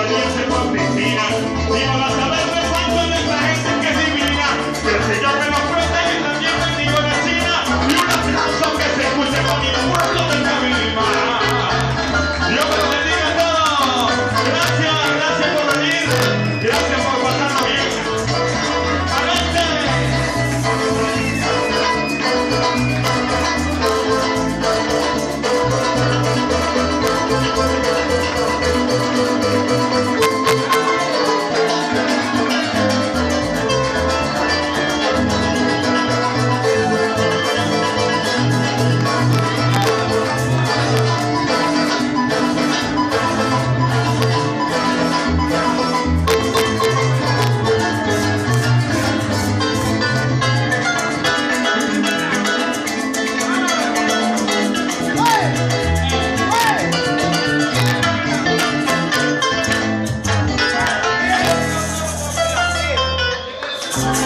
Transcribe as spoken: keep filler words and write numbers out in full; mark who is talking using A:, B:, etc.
A: bañarse por piscina. Y van a saber rezando en esta gente que es divina. Que el Señor me lo cuenta y también bendigo la China. Y un aplauso que se escuche con el pueblo del Cabima. Dios me lo bendiga a todos. Gracias, gracias por venir. Gracias por pasarlo bien. ¡Adelante!
B: Thank you.